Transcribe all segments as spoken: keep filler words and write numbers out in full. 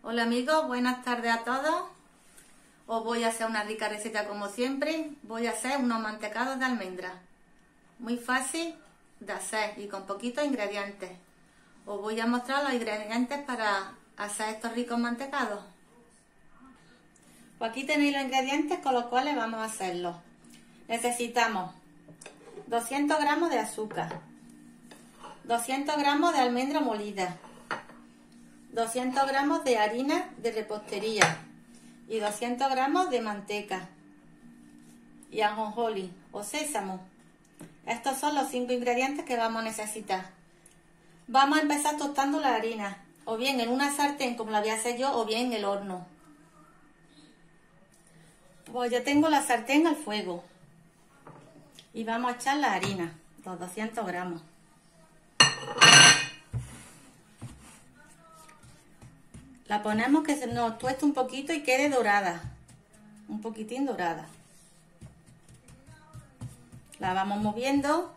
Hola amigos, buenas tardes a todos. Os voy a hacer una rica receta como siempre. Voy a hacer unos mantecados de almendra. Muy fácil de hacer y con poquitos ingredientes. Os voy a mostrar los ingredientes para hacer estos ricos mantecados. Pues aquí tenéis los ingredientes con los cuales vamos a hacerlos. Necesitamos doscientos gramos de azúcar, doscientos gramos de almendra molida, doscientos gramos de harina de repostería y doscientos gramos de manteca y ajonjolí o sésamo. Estos son los cinco ingredientes que vamos a necesitar. Vamos a empezar tostando la harina, o bien en una sartén como la voy a hacer yo, o bien en el horno. Pues ya tengo la sartén al fuego y vamos a echar la harina, los doscientos gramos. La ponemos que se nos tueste un poquito y quede dorada, un poquitín dorada. La vamos moviendo.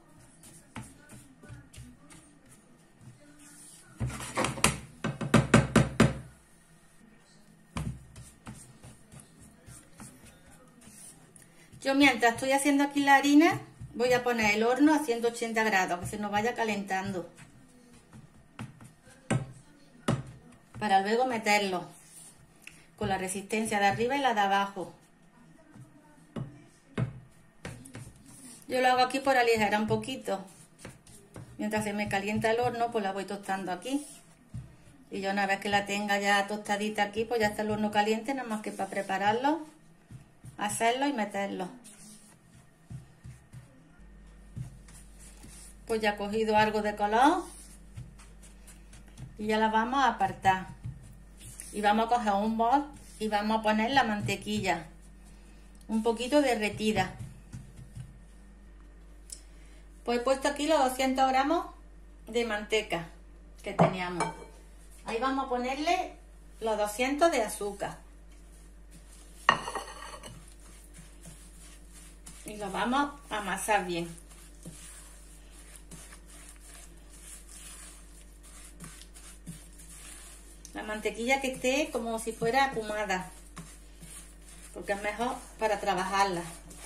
Yo mientras estoy haciendo aquí la harina, voy a poner el horno a ciento ochenta grados, que se nos vaya calentando. Para luego meterlo con la resistencia de arriba y la de abajo. Yo lo hago aquí por aligerar un poquito. Mientras se me calienta el horno, pues la voy tostando aquí. Y ya una vez que la tenga ya tostadita aquí, pues ya está el horno caliente, nada más que para prepararlo, hacerlo y meterlo. Pues ya ha cogido algo de color. Y ya la vamos a apartar. Y vamos a coger un bol y vamos a poner la mantequilla. Un poquito derretida. Pues he puesto aquí los doscientos gramos de manteca que teníamos. Ahí vamos a ponerle los doscientos de azúcar. Y lo vamos a amasar bien. La mantequilla que esté como si fuera ahumada, porque es mejor para trabajarla.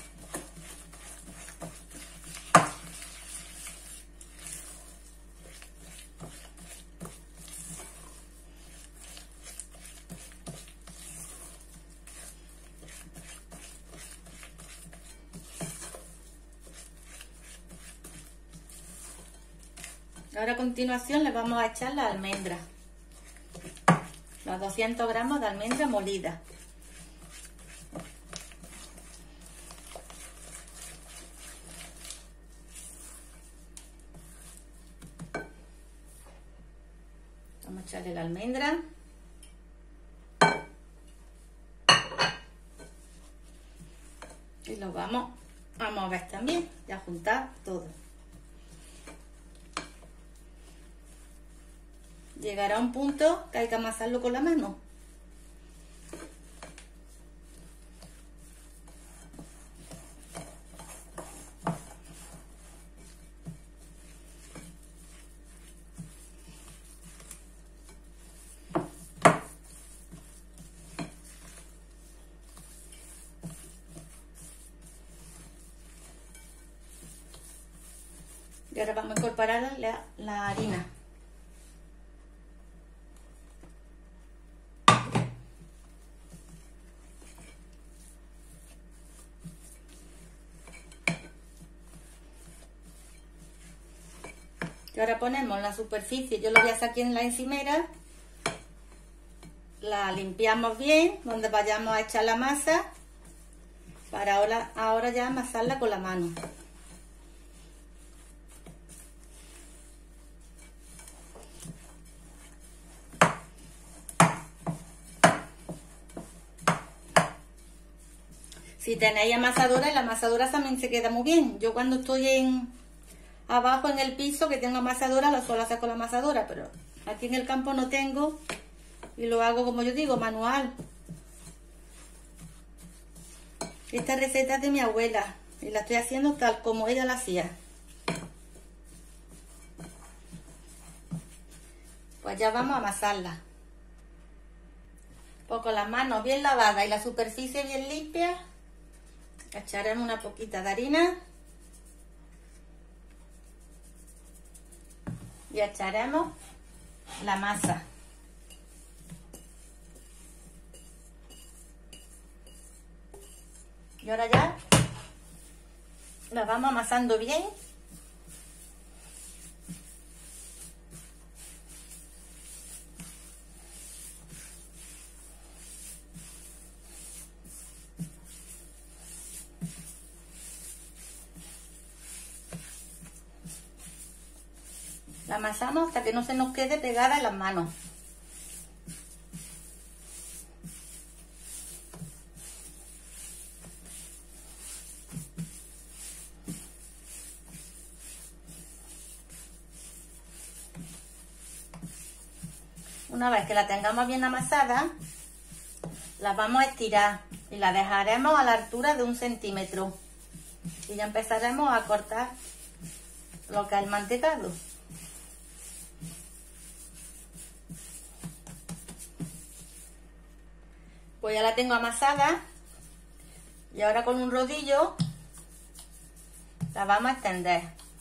Ahora a continuación le vamos a echar la almendra. Los doscientos gramos de almendra molida. Vamos a echarle la almendra. Y lo vamos a mover también y a juntar todo. Llegará a un punto que hay que amasarlo con la mano. Y ahora vamos a incorporar la, la harina. Y ahora ponemos la superficie, yo lo voy a hacer aquí en la encimera, la limpiamos bien, donde vayamos a echar la masa, para ahora, ahora ya amasarla con la mano. Si tenéis amasadora, la amasadora también se queda muy bien. Yo cuando estoy en abajo en el piso que tengo amasadora, lo suelo hacer con la amasadora, pero aquí en el campo no tengo y lo hago, como yo digo, manual. Esta receta es de mi abuela y la estoy haciendo tal como ella la hacía. Pues ya vamos a amasarla. Pues con las manos bien lavadas y la superficie bien limpia, echaremos una poquita de harina y echaremos la masa. Y ahora ya la vamos amasando bien. La amasamos hasta que no se nos quede pegada en las manos. Una vez que la tengamos bien amasada, la vamos a estirar y la dejaremos a la altura de un centímetro. Y ya empezaremos a cortar lo que es el mantecado. Pues ya la tengo amasada y ahora con un rodillo la vamos a extender.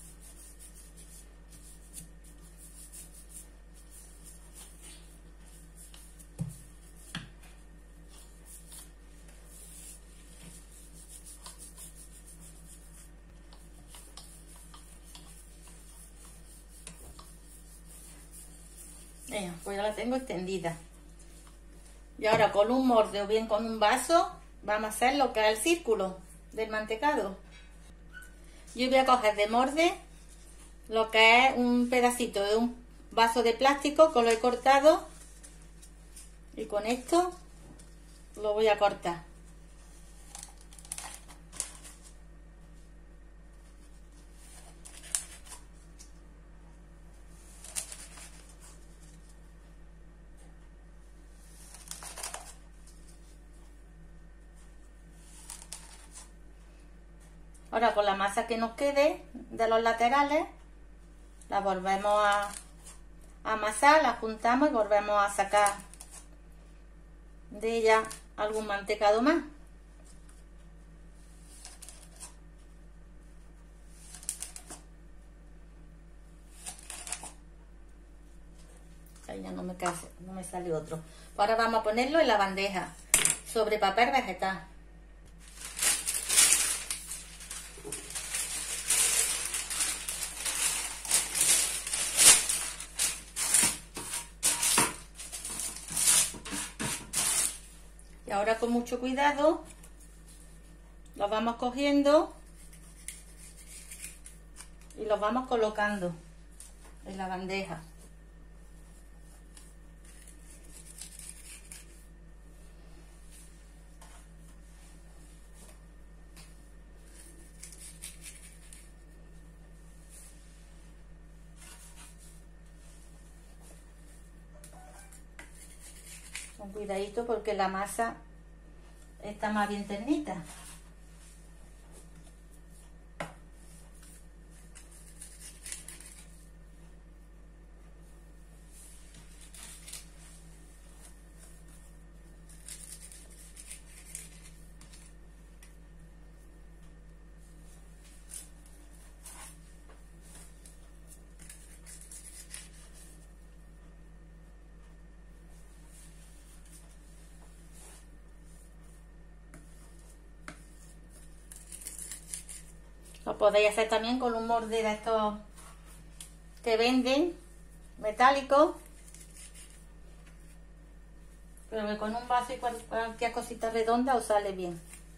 Venga, pues ya la tengo extendida. Y ahora con un molde o bien con un vaso vamos a hacer lo que es el círculo del mantecado. Yo voy a coger de molde lo que es un pedacito de un vaso de plástico que lo he cortado y con esto lo voy a cortar. Ahora con la masa que nos quede de los laterales, la volvemos a, a amasar, la juntamos y volvemos a sacar de ella algún mantecado más. Ahí ya no me, case, no me sale otro. Ahora vamos a ponerlo en la bandeja, sobre papel vegetal. Y ahora con mucho cuidado los vamos cogiendo y los vamos colocando en la bandeja. Con cuidadito porque la masa está más bien ternita. Lo podéis hacer también con un molde de estos que venden, metálicos. Pero que con un vaso y cualquier cosita redonda os sale bien.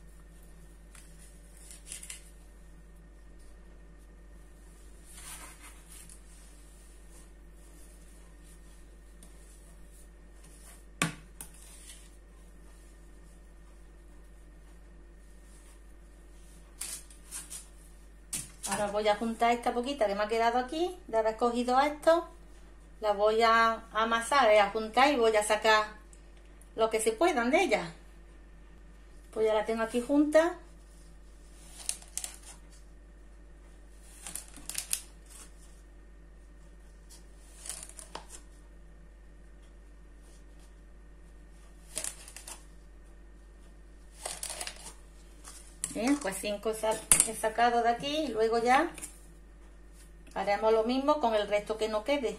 Ahora voy a juntar esta poquita que me ha quedado aquí, de haber cogido esto, la voy a amasar y a juntar y voy a sacar lo que se puedan de ella. Pues ya la tengo aquí junta. Bien, pues cinco he sacado de aquí y luego ya haremos lo mismo con el resto que no quede.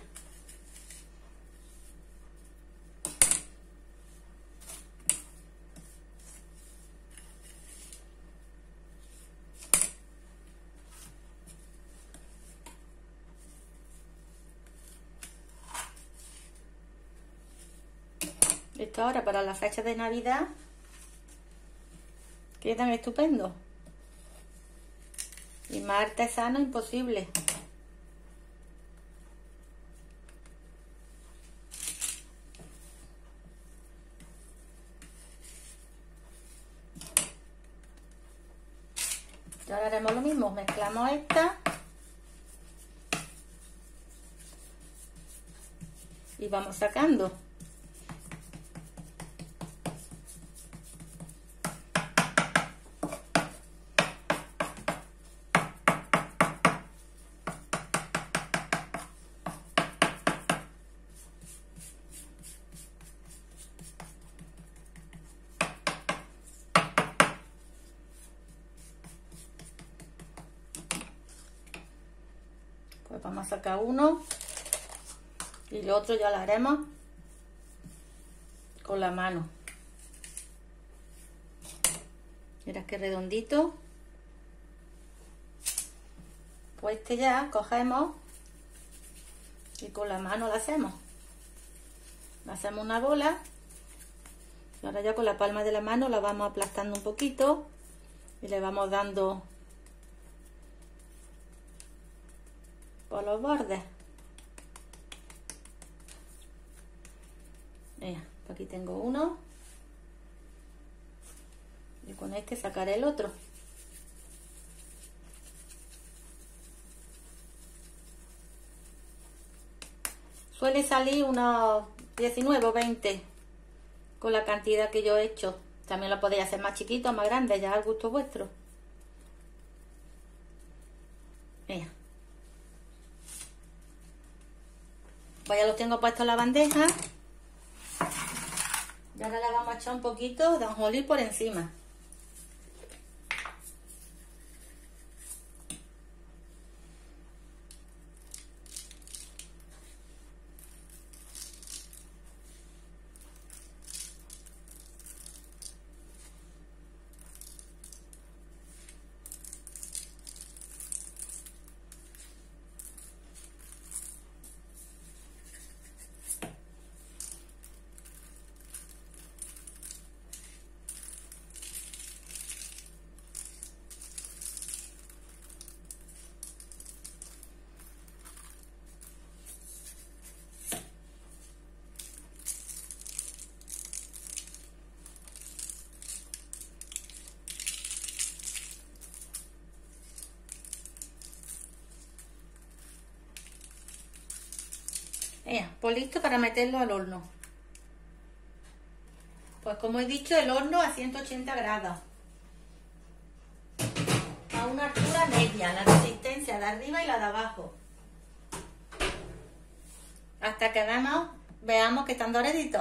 Esto ahora para la fecha de Navidad quedan estupendos. Y más artesano imposible. Y ahora haremos lo mismo, mezclamos esta y vamos sacando. Pues vamos a sacar uno y el otro ya lo haremos con la mano. Mira qué redondito. Pues este ya cogemos y con la mano lo hacemos. Le hacemos una bola y ahora ya con la palma de la mano la vamos aplastando un poquito y le vamos dando por los bordes. Mira, aquí tengo uno y con este sacaré el otro. Suele salir unos diecinueve o veinte con la cantidad que yo he hecho. También lo podéis hacer más chiquito o más grande, ya al gusto vuestro. Mira. Pues ya lo tengo puesto en la bandeja. Y ahora le vamos a echar un poquito de ajonjolí por encima. Ya, pues listo para meterlo al horno. Pues como he dicho, el horno a ciento ochenta grados. A una altura media, la resistencia de arriba y la de abajo. Hasta que veamos, veamos que están doraditos.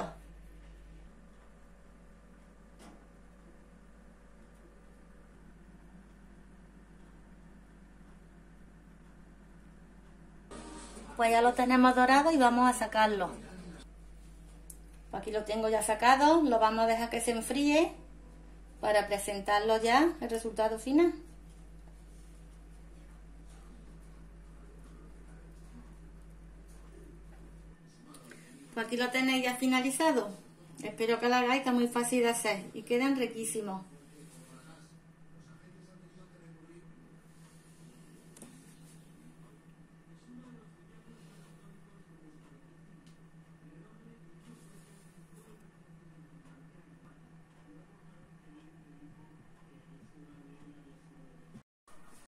Pues ya lo tenemos dorado y vamos a sacarlo. Pues aquí lo tengo ya sacado, lo vamos a dejar que se enfríe para presentarlo ya, el resultado final. Pues aquí lo tenéis ya finalizado. Espero que lo hagáis, que es muy fácil de hacer y quedan riquísimos.